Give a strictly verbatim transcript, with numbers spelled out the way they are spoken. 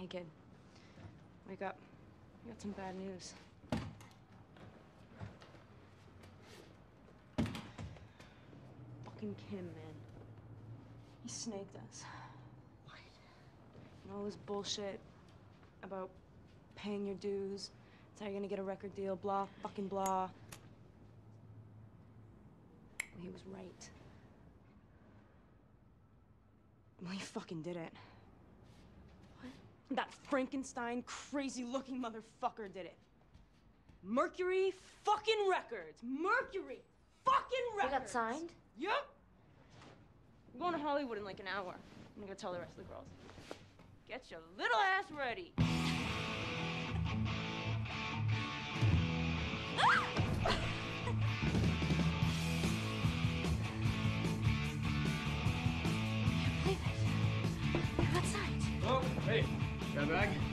Hey, kid. Wake up. I got some bad news. Fucking Kim, man. He snaked us. What? And all this bullshit about paying your dues. That's how you're gonna get a record deal, blah, fucking blah. Well, he was right. Well, he fucking did it. What? That Frankenstein, crazy-looking motherfucker did it. Mercury fucking Records. Mercury fucking Records. He got signed? Yup. I'm going to Hollywood in like an hour. I'm gonna go tell the rest of the girls. Get your little ass ready. I can't believe it. You got signed. Oh, hey, got a bag?